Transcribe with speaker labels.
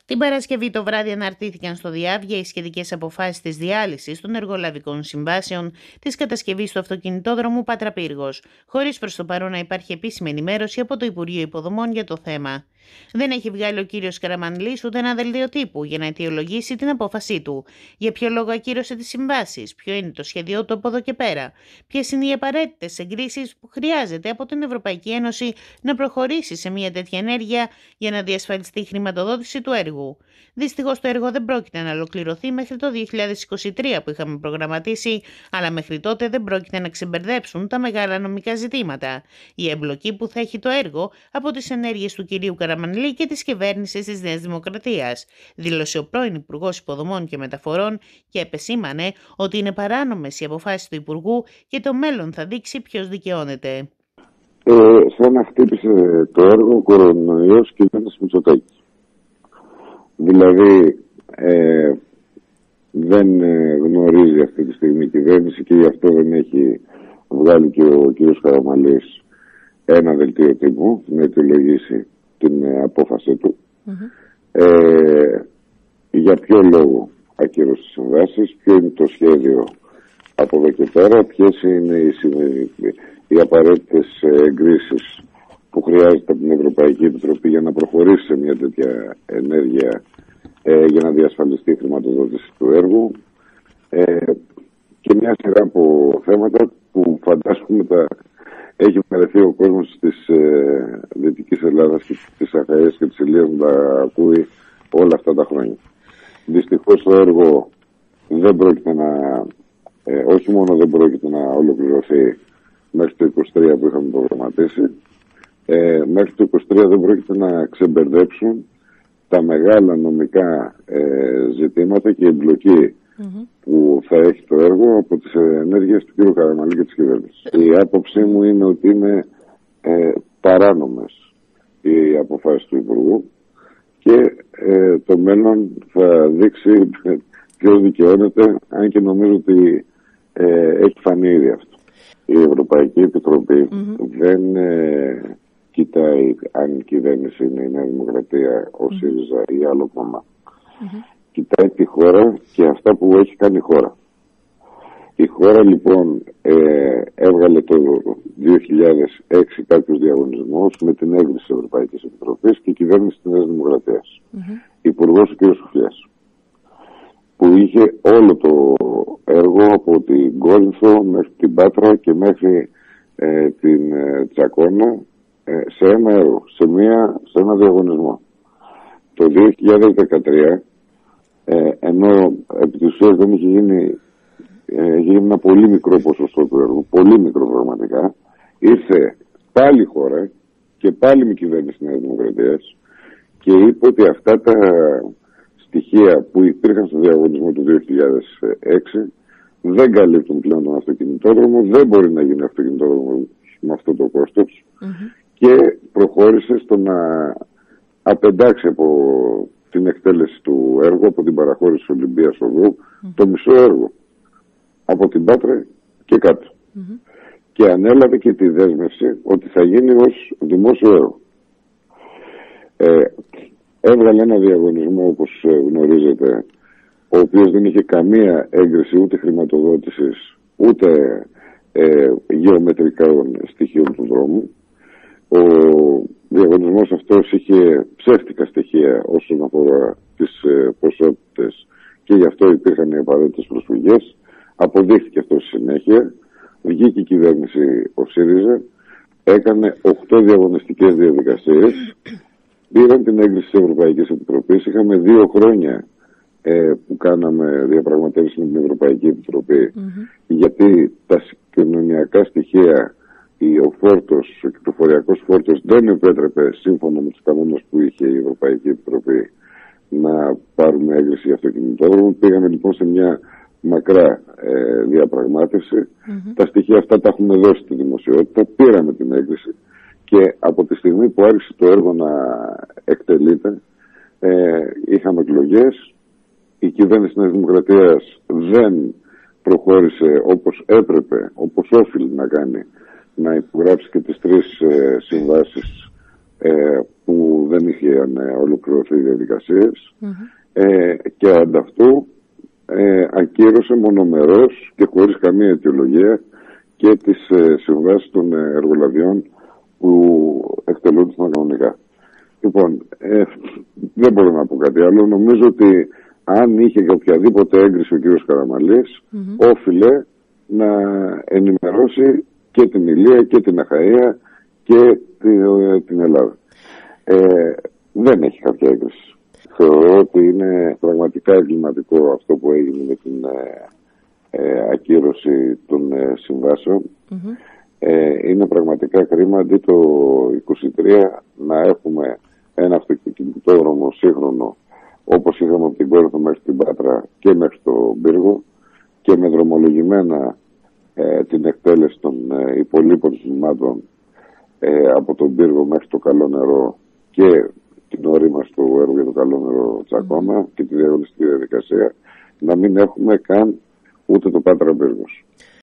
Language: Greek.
Speaker 1: Την Παρασκευή το βράδυ αναρτήθηκαν στο Διάβγεια οι σχετικές αποφάσεις της διάλυσης των εργολαβικών συμβάσεων της κατασκευής του αυτοκινητόδρομου Πάτρα-Πύργος, χωρίς προς το παρόν να υπάρχει επίσημη ενημέρωση από το Υπουργείο Υποδομών για το θέμα. Δεν έχει βγάλει ο κύριος Καραμανλής ούτε ένα δελτίο τύπου για να αιτιολογήσει την απόφασή του. Για ποιο λόγο ακύρωσε τις συμβάσεις, ποιο είναι το σχέδιό του από εδώ και πέρα, ποιες είναι οι απαραίτητες εγκρίσεις που χρειάζεται από την Ευρωπαϊκή Ένωση να προχωρήσει σε μια τέτοια ενέργεια για να διασφαλιστεί η χρηματοδότηση του έργου. Δυστυχώς το έργο δεν πρόκειται να ολοκληρωθεί μέχρι το 2023 που είχαμε προγραμματίσει, αλλά μέχρι τότε δεν πρόκειται να ξεμπερδέψουν τα μεγάλα νομικά ζητήματα. Η εμπλοκή που θα έχει το έργο από τις ενέργειες του κυρίου Καραμανλή και της κυβέρνησης της Νέας Δημοκρατίας, δήλωσε ο πρώην Υπουργός Υποδομών και Μεταφορών και επεσήμανε ότι είναι παράνομες οι αποφάσεις του Υπουργού και το μέλλον θα δείξει ποιος δικαιώνεται.
Speaker 2: Σαν να χτύπησε το έργο ο κορονοϊός και ένας Μητσοτάκης. Δηλαδή δεν γνωρίζει αυτή τη στιγμή η κυβέρνηση και γι' αυτό δεν έχει βγάλει και ο κ. Καραμανλής ένα δελτίο τύπου να αιτιολογήσει την απόφαση του. Για ποιο λόγο ακύρωσε τις συμβάσεις, ποιο είναι το σχέδιο από εδώ και πέρα, ποιες είναι οι απαραίτητες εγκρίσεις που χρειάζεται από την Ευρωπαϊκή Επιτροπή για να προχωρήσει σε μια τέτοια ενέργεια για να διασφαλιστεί η χρηματοδότηση του έργου και μια σειρά από θέματα που φαντάζομαι έχει βαρεθεί ο κόσμος της Δυτικής Ελλάδας και της Αχαΐας και της Ηλίας να τα ακούει όλα αυτά τα χρόνια. Δυστυχώς το έργο δεν πρόκειται όχι μόνο δεν πρόκειται να ολοκληρωθεί μέχρι το 23 που είχαμε προγραμματίσει, μέχρι το 23 δεν πρόκειται να ξεμπερδέψουν τα μεγάλα νομικά ζητήματα και η εμπλοκή που θα έχει το έργο από τις ενέργειες του κ. Καραμανλή και της κυβέρνησης. Η άποψή μου είναι ότι είναι παράνομες οι αποφάσεις του Υπουργού και το μέλλον θα δείξει ποιος δικαιώνεται, αν και νομίζω ότι έχει φανεί ήδη αυτό. Η Ευρωπαϊκή Επιτροπή δεν κοιτάει αν η κυβέρνηση είναι η Νέα Δημοκρατία, ο ΣΥΡΙΖΑ ή άλλο κόμμα. Κοιτάει τη χώρα και αυτά που έχει κάνει η χώρα. Η χώρα λοιπόν έβγαλε το 2006 κάποιους διαγωνισμούς με την έγκριση της Ευρωπαϊκής Επιτροπής και η κυβέρνηση της Νέας Δημοκρατίας. Υπουργός ο κ. Σουφλιάς, που είχε όλο το έργο από την Κόρινθο μέχρι την Πάτρα και μέχρι την Τσακώνα σε ένα έργο, σε ένα διαγωνισμό. Το 2013, ενώ επί της ουσίας δεν είχε γίνει ένα πολύ μικρό ποσοστό του έργου, πολύ μικρό πραγματικά, ήρθε πάλι η χώρα και πάλι με κυβέρνηση της Νέας Δημοκρατίας και είπε ότι αυτά τα στοιχεία που υπήρχαν στο διαγωνισμό του 2006 δεν καλύπτουν πλέον τον αυτοκινητόδρομο, δεν μπορεί να γίνει αυτοκινητόδρομο με αυτό το κόστος και προχώρησε στο να απεντάξει από την εκτέλεση του έργου, από την παραχώρηση της Ολυμπίας Οδού, το μισό έργο από την Πάτρα και κάτω. Και ανέλαβε και τη δέσμευση ότι θα γίνει ως δημόσιο έργο. Έβγαλε ένα διαγωνισμό, όπως γνωρίζετε, ο οποίος δεν είχε καμία έγκριση ούτε χρηματοδότησης ούτε γεωμετρικών στοιχείων του δρόμου. Ο διαγωνισμός αυτός είχε ψεύτικα στοιχεία όσον αφορά τις ποσότητες και γι' αυτό υπήρχαν οι απαραίτητες προσφυγές. Αποδείχθηκε αυτό στη συνέχεια. Βγήκε η κυβέρνηση ο ΣΥΡΙΖΑ, έκανε 8 διαγωνιστικές διαδικασίες, πήραν την έγκριση της Ευρωπαϊκής Επιτροπής. Είχαμε 2 χρόνια που κάναμε διαπραγματεύσεις με την Ευρωπαϊκή Επιτροπή, γιατί τα κοινωνιακά στοιχεία, ο φόρτος, ο κυκλοφοριακός φόρτος δεν επέτρεπε, σύμφωνα με τους κανόνες που είχε η Ευρωπαϊκή Επιτροπή, να πάρουμε έγκριση για αυτοκινητόδρομο. Πήγαμε λοιπόν σε μια μακρά διαπραγμάτευση. Τα στοιχεία αυτά τα έχουμε δώσει στη δημοσιότητα, πήραμε την έγκριση και από τη στιγμή που άρχισε το έργο να εκτελείται, είχαμε εκλογές. Η κυβέρνηση της Νέας Δημοκρατίας δεν προχώρησε όπως έπρεπε, όπως όφιλε να κάνει, να υπογράψει και τις 3 συμβάσεις που δεν είχαν ολοκληρωθεί οι διαδικασίες, και ανταυτού ακύρωσε μονομερώς και χωρίς καμία αιτιολογία και τις συμβάσεις των εργολαβιών που εκτελούνται κανονικά. Λοιπόν, δεν μπορώ να πω κάτι άλλο. Νομίζω ότι αν είχε και οποιαδήποτε έγκριση ο κ. Καραμανλής, όφιλε να ενημερώσει και την Ηλία και την Αχαΐα και την Ελλάδα. Δεν έχει κάποια έγκριση. Θεωρώ ότι είναι πραγματικά εγκληματικό αυτό που έγινε με την ακύρωση των συμβάσεων. Είναι πραγματικά κρίμα αντί το 23 να έχουμε ένα αυτοκινητόδρομο σύγχρονο όπως είχαμε από την Κόρινθο μέχρι την Πάτρα και μέχρι τον Πύργο και με δρομολογημένα την εκτέλεση των υπολείπων τμήματων από τον Πύργο μέχρι το Καλό Νερό και την όριμαση του έργου για το Καλό Νερό Τσακώνα και τη διαγωνιστική διαδικασία, να μην έχουμε καν ούτε το Πάτρα Πύργος.